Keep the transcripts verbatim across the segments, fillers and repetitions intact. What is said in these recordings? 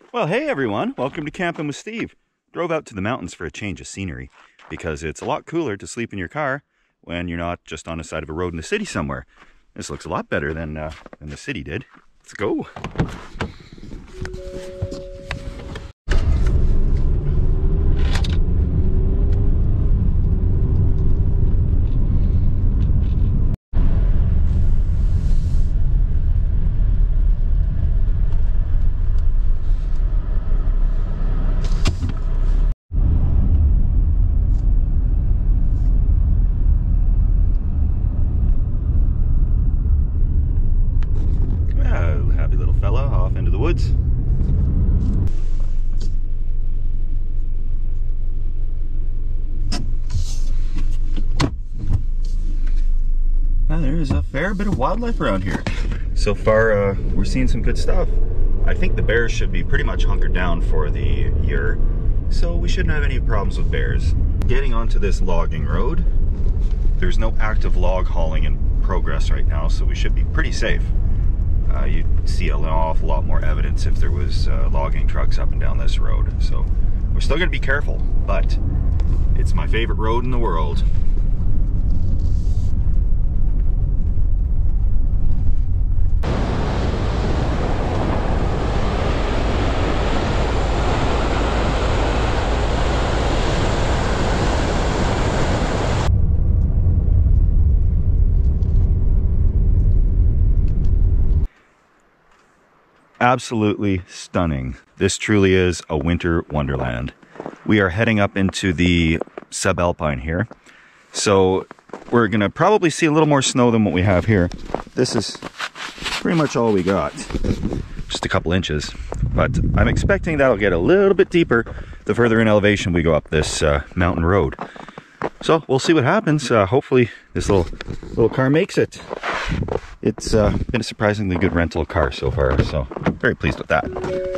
Well, hey everyone, welcome to Camping with Steve. Drove out to the mountains for a change of scenery because it's a lot cooler to sleep in your car when you're not just on the side of a road in the city somewhere. This looks a lot better than, uh, than the city did. Let's go. Woods. Well, there's a fair bit of wildlife around here. So far, uh, we're seeing some good stuff. I think the bears should be pretty much hunkered down for the year, so we shouldn't have any problems with bears. Getting onto this logging road, there's no active log hauling in progress right now, so we should be pretty safe. Uh, you'd see an awful lot more evidence if there was uh, logging trucks up and down this road. So we're still going to be careful, but it's my favorite road in the world. Absolutely stunning. This truly is a winter wonderland. We are heading up into the subalpine here. So we're gonna probably see a little more snow than what we have here. This is pretty much all we got. Just a couple inches. But I'm expecting that'll get a little bit deeper the further in elevation we go up this uh, mountain road. So we'll see what happens. Uh, hopefully this little little car makes it. It's uh, been a surprisingly good rental car so far, so I'm very pleased with that.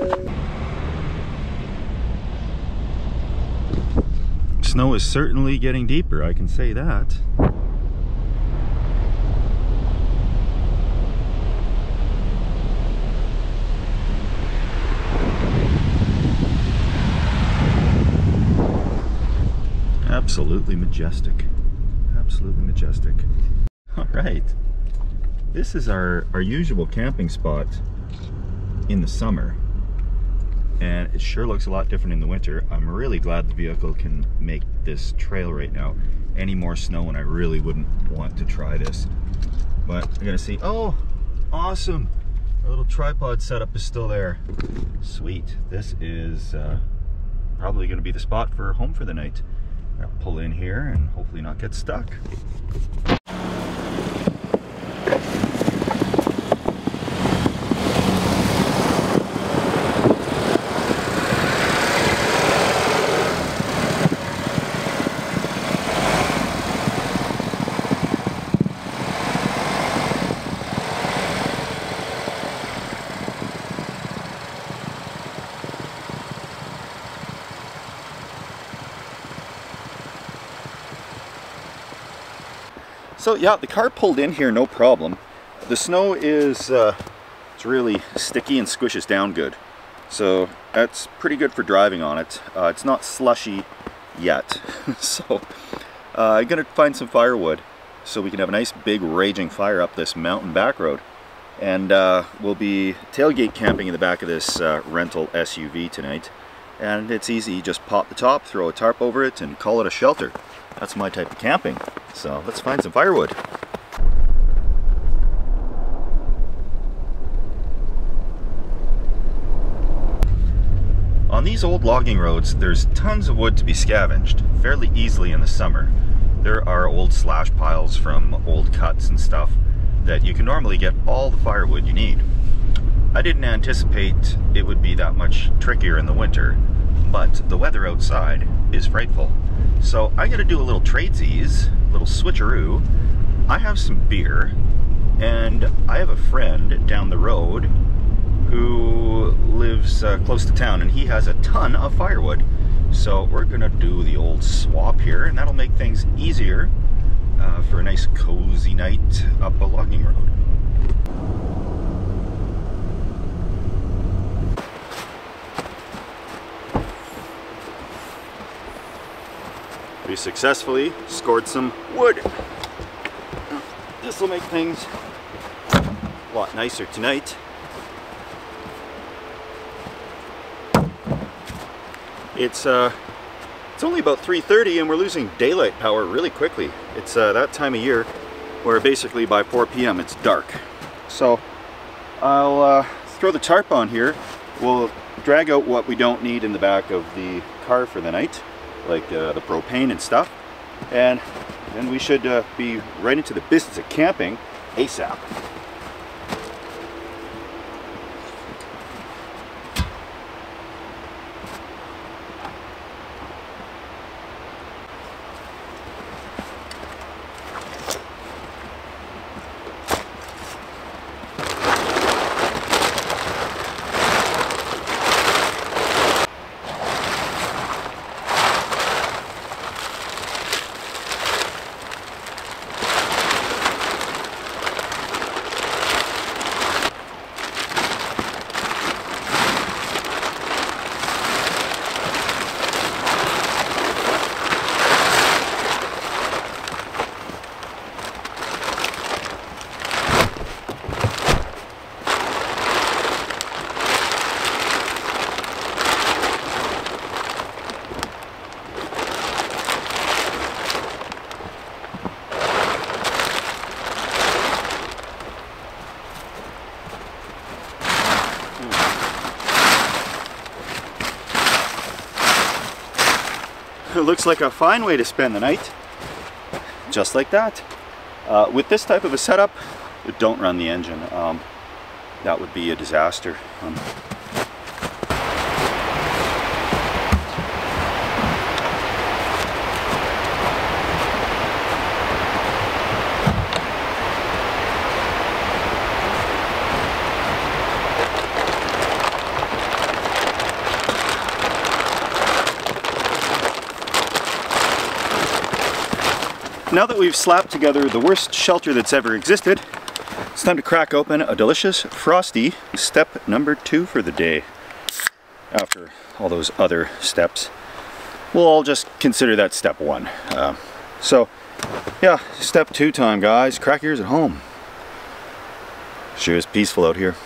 Snow is certainly getting deeper, I can say that. Absolutely majestic. Absolutely majestic. All right. This is our, our usual camping spot in the summer, and it sure looks a lot different in the winter. I'm really glad the vehicle can make this trail right now. Any more snow and I really wouldn't want to try this. But I gotta see, oh, awesome. Our little tripod setup is still there. Sweet, this is uh, probably gonna be the spot for home for the night. I'll pull in here and hopefully not get stuck. So yeah, the car pulled in here no problem. The snow is uh, it's really sticky and squishes down good. So that's pretty good for driving on it. Uh, it's not slushy yet. So uh, I'm gonna find some firewood so we can have a nice big raging fire up this mountain back road. And uh, we'll be tailgate camping in the back of this uh, rental S U V tonight. And it's easy, you just pop the top, throw a tarp over it, and call it a shelter. That's my type of camping. So let's find some firewood. On these old logging roads, there's tons of wood to be scavenged fairly easily in the summer. There are old slash piles from old cuts and stuff that you can normally get all the firewood you need. I didn't anticipate it would be that much trickier in the winter, but the weather outside is frightful. So I gotta do a little tradesies, a little switcheroo. I have some beer, and I have a friend down the road who lives uh, close to town, and he has a ton of firewood. So we're gonna do the old swap here, and that'll make things easier uh, for a nice cozy night up a logging road. We successfully scored some wood. This will make things a lot nicer tonight. It's uh, it's only about three thirty and we're losing daylight power really quickly. It's uh, that time of year where basically by four P M it's dark. So I'll uh, throw the tarp on here. We'll drag out what we don't need in the back of the car for the night, like uh, the propane and stuff, and then we should uh, be right into the business of camping ASAP. It looks like a fine way to spend the night, just like that. Uh, with this type of a setup, don't run the engine. Um, that would be a disaster. Um, Now that we've slapped together the worst shelter that's ever existed, it's time to crack open a delicious Frosty, step number two for the day. After all those other steps, we'll all just consider that step one. Uh, so, yeah, step two time, guys. Crack yours at home. Sure is peaceful out here.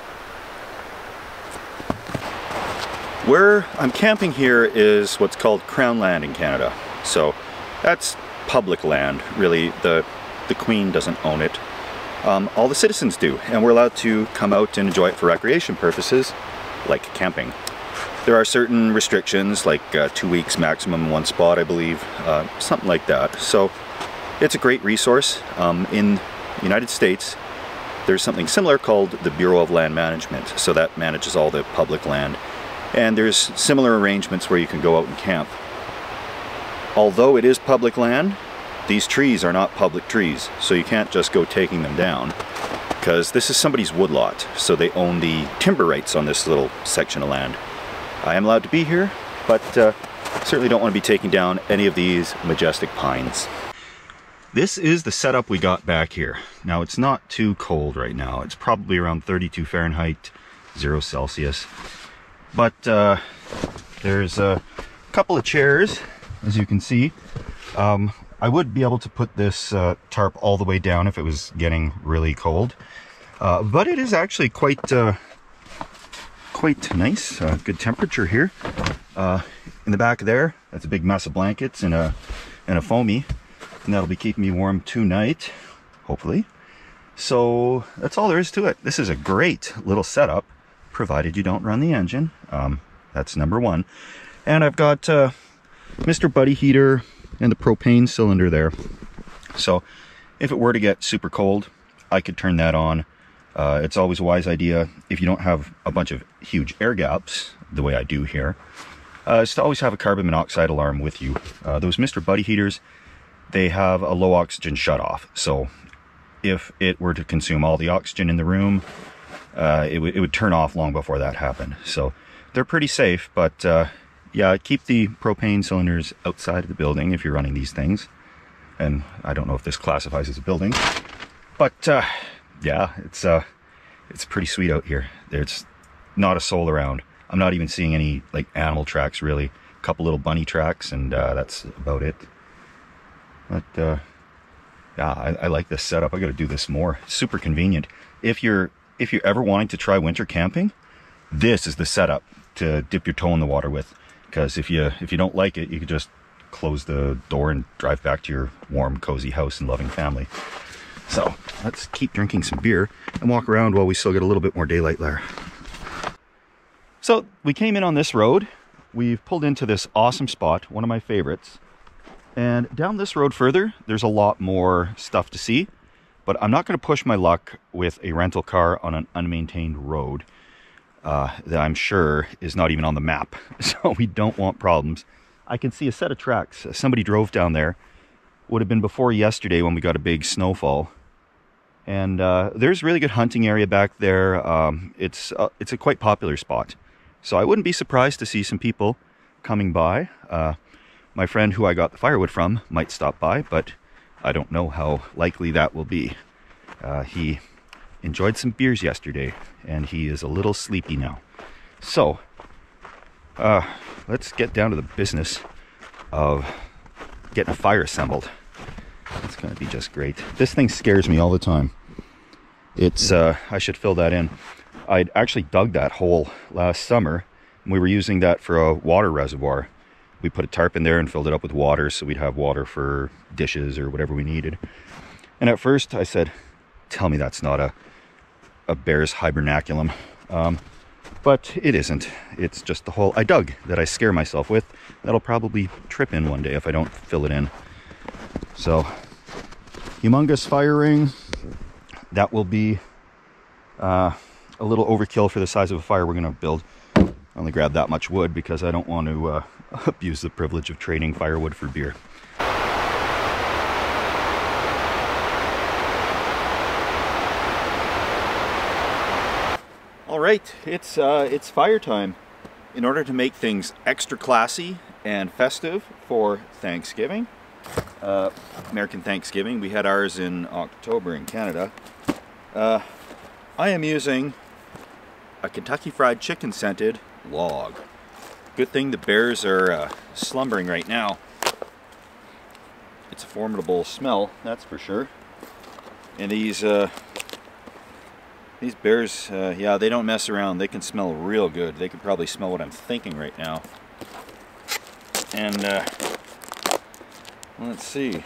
Where I'm camping here is what's called Crown Land in Canada. So, that's public land, really. The the Queen doesn't own it. Um, all the citizens do, and we're allowed to come out and enjoy it for recreation purposes, like camping. There are certain restrictions, like uh, two weeks maximum in one spot, I believe, uh, something like that. So it's a great resource. Um, in the United States, there's something similar called the Bureau of Land Management, so that manages all the public land. And there's similar arrangements where you can go out and camp. Although it is public land, these trees are not public trees, so you can't just go taking them down, because this is somebody's woodlot, so they own the timber rights on this little section of land. I am allowed to be here, but uh, certainly don't want to be taking down any of these majestic pines. This is the setup we got back here. Now, it's not too cold right now. It's probably around thirty-two Fahrenheit, zero Celsius. But uh, there's a couple of chairs, as you can see. Um, I would be able to put this uh, tarp all the way down if it was getting really cold. Uh, but it is actually quite uh, quite nice, uh, good temperature here. Uh, in the back there, that's a big mess of blankets and a, and a foamy. And that'll be keeping me warm tonight, hopefully. So that's all there is to it. This is a great little setup, provided you don't run the engine. Um, that's number one. And I've got uh, Mister Buddy heater and the propane cylinder there. So if it were to get super cold, I could turn that on. Uh, it's always a wise idea, if you don't have a bunch of huge air gaps, the way I do here, uh, is to always have a carbon monoxide alarm with you. Uh, those Mister Buddy heaters, they have a low oxygen shutoff. So if it were to consume all the oxygen in the room, uh, it, it would turn off long before that happened. So they're pretty safe, but uh, yeah, keep the propane cylinders outside of the building if you're running these things. And I don't know if this classifies as a building, but uh, yeah, it's uh, it's pretty sweet out here. There's not a soul around. I'm not even seeing any like animal tracks really. A couple little bunny tracks, and uh, that's about it. But uh, yeah, I, I like this setup. I got to do this more. It's super convenient. If you're if you're ever wanting to try winter camping, this is the setup to dip your toe in the water with. Because if you if you don't like it, you can just close the door and drive back to your warm, cozy house and loving family. So let's keep drinking some beer and walk around while we still get a little bit more daylight there. So we came in on this road. We've pulled into this awesome spot, one of my favorites. And down this road further, there's a lot more stuff to see. But I'm not going to push my luck with a rental car on an unmaintained road uh, that I'm sure is not even on the map. So we don't want problems. I can see a set of tracks. Somebody drove down there. Would have been before yesterday when we got a big snowfall. And uh, there's really good hunting area back there. Um, it's, uh, it's a quite popular spot. So I wouldn't be surprised to see some people coming by. Uh, my friend who I got the firewood from might stop by, but I don't know how likely that will be. Uh, he enjoyed some beers yesterday, and he is a little sleepy now. So, uh, let's get down to the business of getting a fire assembled. It's going to be just great. This thing scares me all the time. It's, uh, I should fill that in. I'd actually dug that hole last summer, and we were using that for a water reservoir. We put a tarp in there and filled it up with water so we'd have water for dishes or whatever we needed. And at first I said, tell me that's not a, a bear's hibernaculum. Um, but it isn't. It's just the hole I dug that I scare myself with. That'll probably trip in one day if I don't fill it in. So, humongous fire ring. That will be uh, a little overkill for the size of a fire we're going to build. I only grabbed that much wood because I don't want to uh, abuse the privilege of trading firewood for beer. All right, it's uh, it's fire time. In order to make things extra classy and festive for Thanksgiving, uh, American Thanksgiving, we had ours in October in Canada. Uh, I am using a Kentucky Fried Chicken scented log. Good thing the bears are uh, slumbering right now. It's a formidable smell, that's for sure. And these uh, these bears, uh, yeah, they don't mess around. They can smell real good. They could probably smell what I'm thinking right now. And uh, let's see.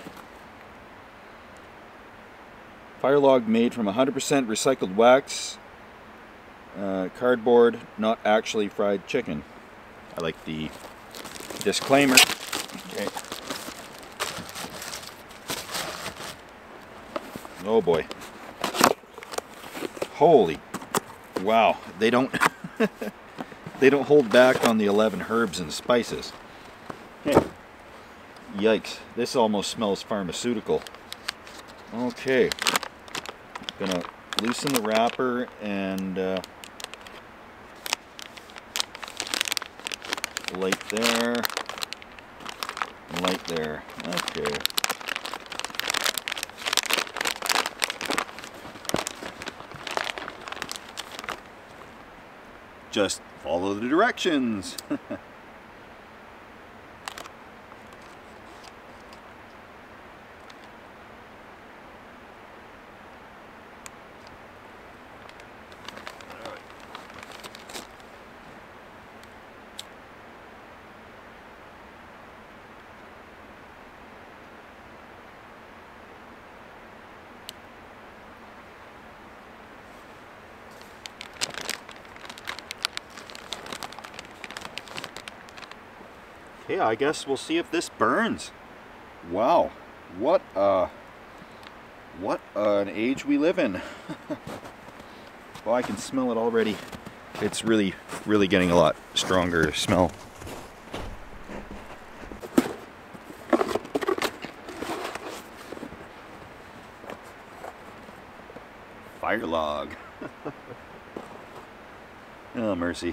Fire log made from one hundred percent recycled wax. Uh, cardboard, not actually fried chicken. I like the disclaimer. Okay. Oh boy. Holy, wow, they don't they don't hold back on the eleven herbs and spices. Okay. Yikes, this almost smells pharmaceutical. Okay, gonna loosen the wrapper and uh, light there, light there. Okay. Just follow the directions. Okay, I guess we'll see if this burns. Wow, what uh, what uh, an age we live in. Well, I can smell it already. It's really, really getting a lot stronger smell. Fire log. Oh, mercy.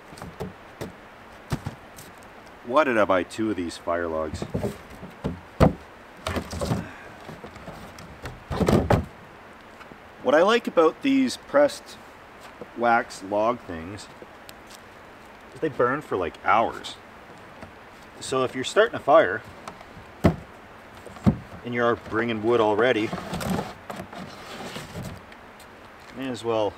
Why did I buy two of these fire logs? What I like about these pressed wax log things is they burn for like hours. So if you're starting a fire, and you are bringing wood already, may as well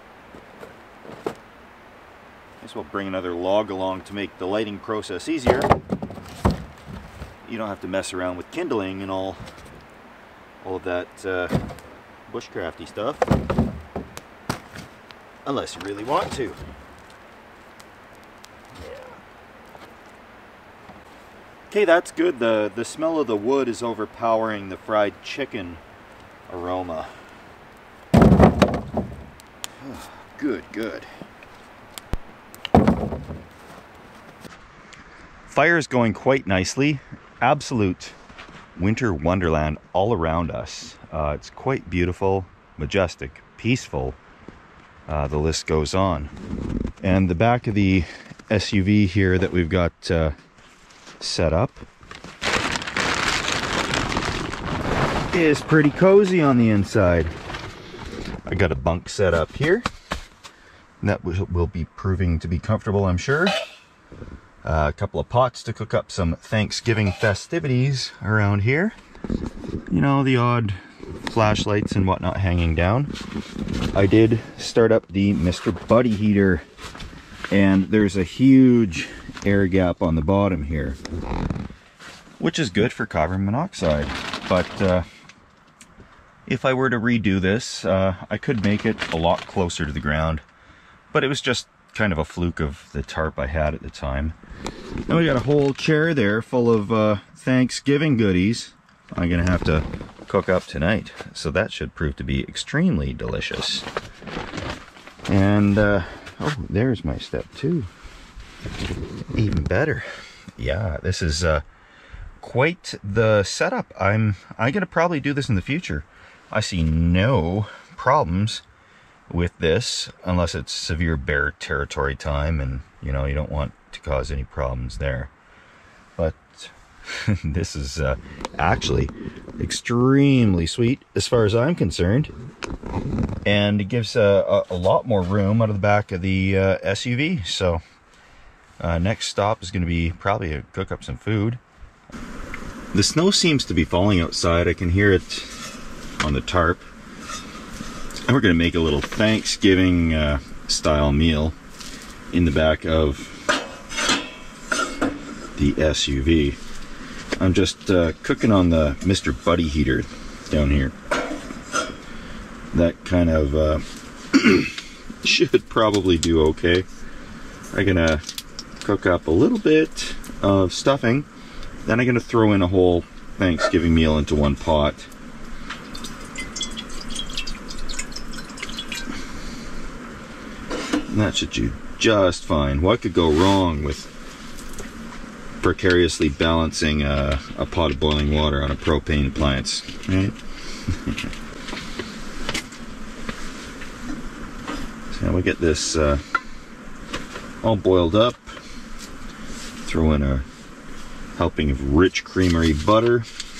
may as well bring another log along to make the lighting process easier. You don't have to mess around with kindling and all all of that uh, bushcrafty stuff, unless you really want to. Okay, that's good. The, the smell of the wood is overpowering the fried chicken aroma. Good, good. Fire is going quite nicely. Absolute winter wonderland all around us. Uh, it's quite beautiful, majestic, peaceful. Uh, the list goes on. And the back of the S U V here that we've got uh, set up is pretty cozy on the inside. I got a bunk set up here that will be proving to be comfortable, I'm sure. Uh, a couple of pots to cook up some Thanksgiving festivities around here. You know, the odd flashlights and whatnot hanging down. I did start up the Mister Buddy heater, and there's a huge air gap on the bottom here, which is good for carbon monoxide. But uh, if I were to redo this, uh, I could make it a lot closer to the ground, but it was just kind of a fluke of the tarp I had at the time. And we got a whole chair there full of uh, Thanksgiving goodies I'm gonna have to cook up tonight, so that should prove to be extremely delicious. And uh, oh, there's my step two. Even better. Yeah, this is uh, quite the setup. I'm I'm gonna probably do this in the future. I see no problems with this, unless it's severe bear territory time, and you know, you don't want to cause any problems there. But this is uh, actually extremely sweet as far as I'm concerned, and it gives a, a, a lot more room out of the back of the uh, S U V. So uh, next stop is going to be probably to cook up some food. The snow seems to be falling outside. I can hear it on the tarp. And we're going to make a little Thanksgiving uh, style meal in the back of the S U V. I'm just uh, cooking on the Mister Buddy heater down here. That kind of uh, should probably do okay. I'm gonna cook up a little bit of stuffing, then I'm gonna throw in a whole Thanksgiving meal into one pot. And that should do just fine. What could go wrong with precariously balancing a, a pot of boiling water on a propane appliance, right? So now we get this uh, all boiled up. Throw in a helping of rich creamery butter,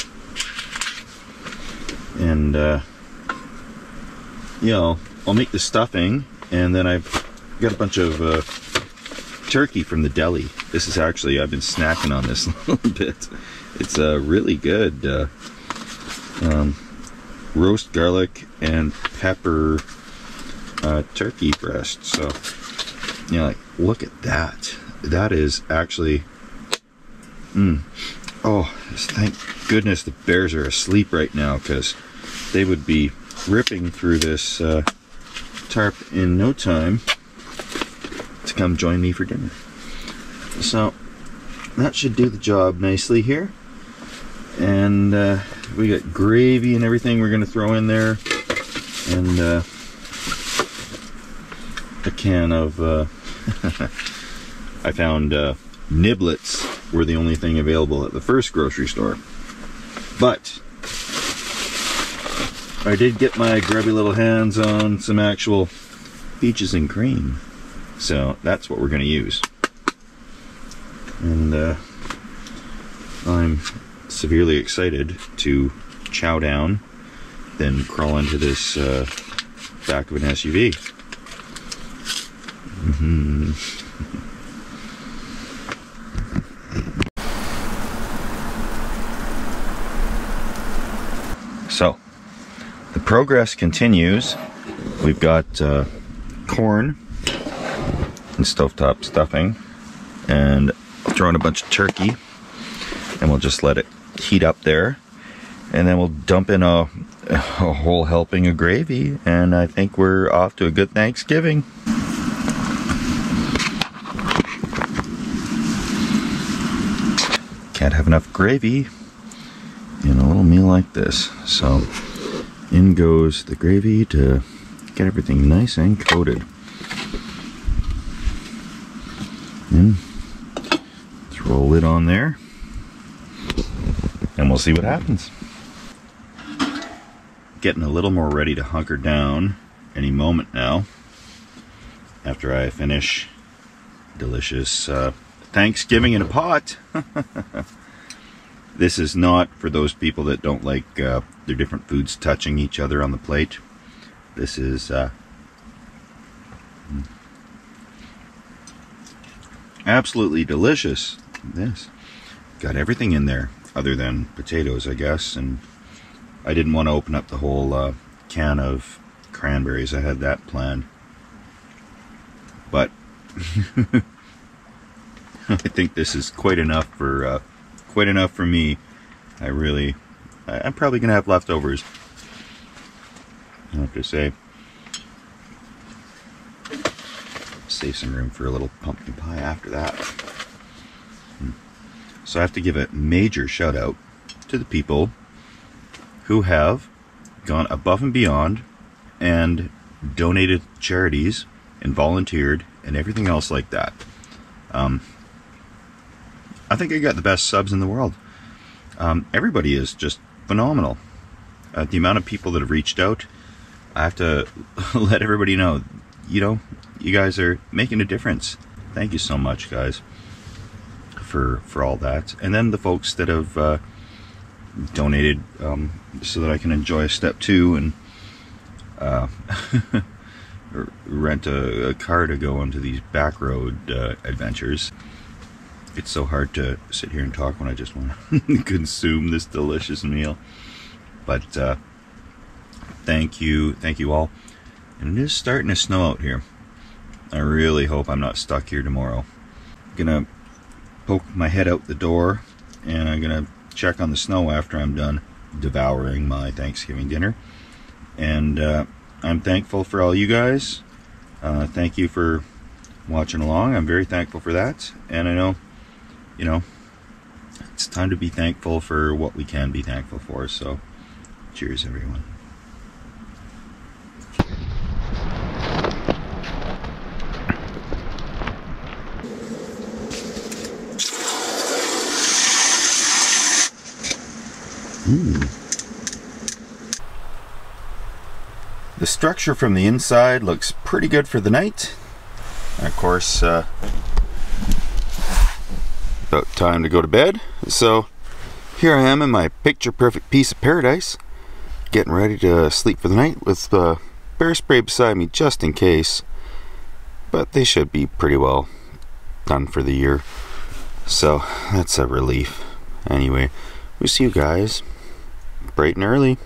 and uh, you know, I'll make the stuffing, and then I've got a bunch of uh, turkey from the deli. This is actually, I've been snacking on this a little bit. It's a uh, really good uh, um, roast garlic and pepper uh, turkey breast. So, you know, like, look at that. That is actually, mm, oh, thank goodness the bears are asleep right now, because they would be ripping through this uh, tarp in no time to come join me for dinner. So that should do the job nicely here. And uh, we got gravy and everything we're going to throw in there, and uh, a can of uh, I found uh, niblets were the only thing available at the first grocery store, but I did get my grubby little hands on some actual peaches and cream, so that's what we're going to use. And uh, I'm severely excited to chow down, then crawl into this uh, back of an S U V. Mm-hmm. So, the progress continues. We've got uh, corn and stovetop stuffing, and I'll throw in a bunch of turkey, and we'll just let it heat up there, and then we'll dump in a, a whole helping of gravy, and I think we're off to a good Thanksgiving. Can't have enough gravy in a little meal like this. So in goes the gravy to get everything nice and coated. And throw a lid on there, and we'll see what happens. Getting a little more ready to hunker down any moment now, after I finish delicious uh, Thanksgiving in a pot. This is not for those people that don't like uh, their different foods touching each other on the plate. This is uh, absolutely delicious. This got everything in there other than potatoes, I guess, and I didn't want to open up the whole uh, can of cranberries. I had that planned, but I think this is quite enough for uh, quite enough for me. I really, I, I'm probably gonna have leftovers, I have to say. Save some room for a little pumpkin pie after that. So I have to give a major shout out to the people who have gone above and beyond and donated charities and volunteered and everything else like that. Um, I think I got the best subs in the world. Um, everybody is just phenomenal. Uh, the amount of people that have reached out, I have to let everybody know, you know, you guys are making a difference. Thank you so much, guys, for for all that. And then the folks that have uh, donated um, so that I can enjoy step two and uh, rent a, a car to go onto these back road uh, adventures. It's so hard to sit here and talk when I just want to consume this delicious meal. But uh, thank you, thank you all. And it is starting to snow out here. I really hope I'm not stuck here tomorrow. I'm gonna poke my head out the door, and I'm gonna check on the snow after I'm done devouring my Thanksgiving dinner. And uh, I'm thankful for all you guys. Uh, thank you for watching along. I'm very thankful for that. And I know, you know, it's time to be thankful for what we can be thankful for. So, cheers, everyone. Mm. The structure from the inside looks pretty good for the night. And of course, uh, about time to go to bed. So here I am in my picture perfect piece of paradise, getting ready to sleep for the night with the bear spray beside me just in case. But they should be pretty well done for the year, so that's a relief. Anyway, we'll see you guys bright and early.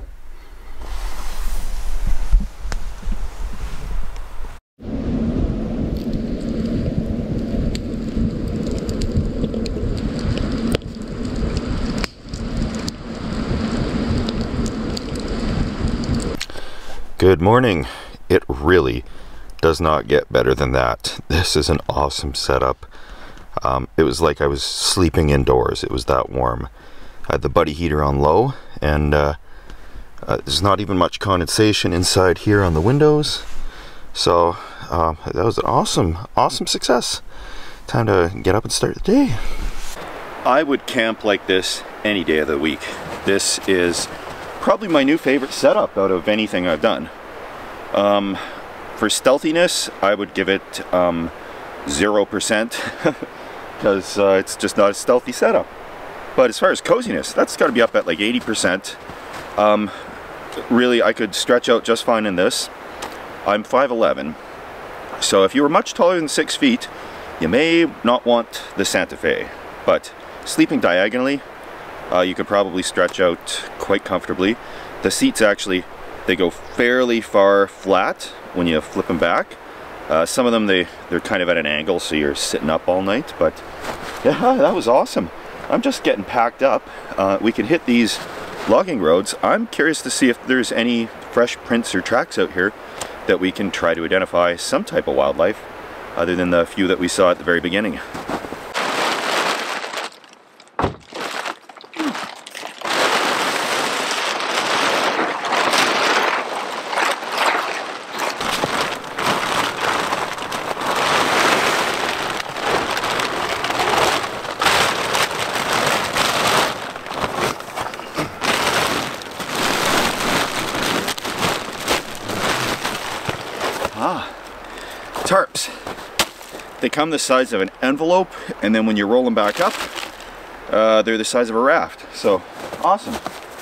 Good morning. It really does not get better than that. This is an awesome setup. Um, it was like I was sleeping indoors. It was that warm. I had the buddy heater on low, and uh, uh, there's not even much condensation inside here on the windows. So um, that was an awesome, awesome success. Time to get up and start the day. I would camp like this any day of the week. This is probably my new favorite setup out of anything I've done. Um, for stealthiness, I would give it um, zero percent because uh, it's just not a stealthy setup. But as far as coziness, that's got to be up at like eighty percent. Um, really, I could stretch out just fine in this. I'm five eleven, so if you were much taller than six feet, you may not want the Santa Fe. But sleeping diagonally, uh, you could probably stretch out quite comfortably. The seats actually, they go fairly far flat when you flip them back. Uh, some of them, they, they're kind of at an angle, so you're sitting up all night, but yeah, that was awesome. I'm just getting packed up. Uh, we can hit these logging roads. I'm curious to see if there's any fresh prints or tracks out here that we can try to identify some type of wildlife other than the few that we saw at the very beginning. Ah, tarps. They come the size of an envelope, and then when you roll them back up, uh, they're the size of a raft. So, awesome.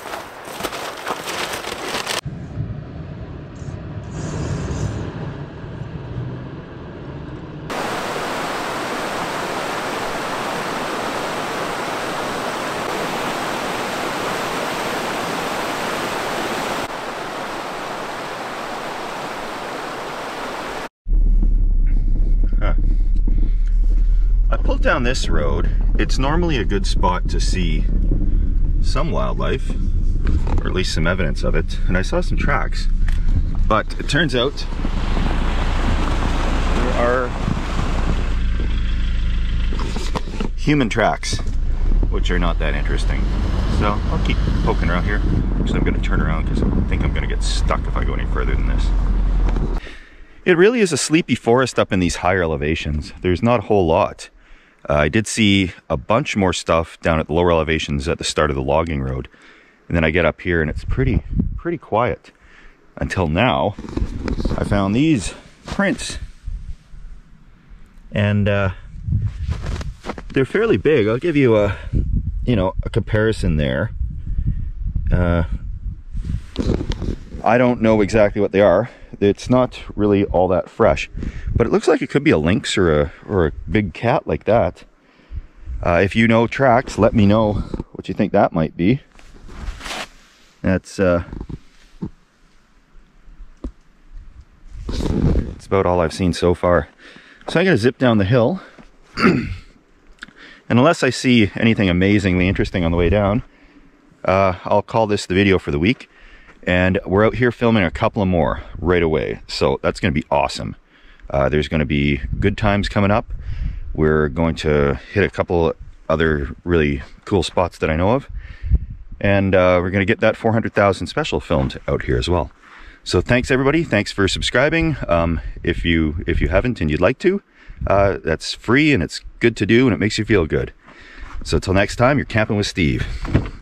Down this road, it's normally a good spot to see some wildlife, or at least some evidence of it, and I saw some tracks, but it turns out there are human tracks, which are not that interesting. So I'll keep poking around here. Actually, I'm going to turn around because I think I'm going to get stuck if I go any further than this. It really is a sleepy forest up in these higher elevations. There's not a whole lot. Uh, I did see a bunch more stuff down at the lower elevations at the start of the logging road. And then I get up here and it's pretty, pretty quiet. Until now, I found these prints. And uh, they're fairly big. I'll give you a, you know, a comparison there. Uh, I don't know exactly what they are. It's not really all that fresh, but it looks like it could be a lynx or a or a big cat like that. Uh, if you know tracks, let me know what you think that might be. That's uh, that's about all I've seen so far. So I'm gonna zip down the hill, and unless I see anything amazingly interesting on the way down, uh, I'll call this the video for the week. And we're out here filming a couple of more right away. So that's going to be awesome. Uh, there's going to be good times coming up. We're going to hit a couple other really cool spots that I know of. And uh, we're going to get that four hundred thousand special filmed out here as well. So thanks everybody. Thanks for subscribing. Um, if you if you haven't and you'd like to, uh, that's free and it's good to do and it makes you feel good. So till next time, you're camping with Steve.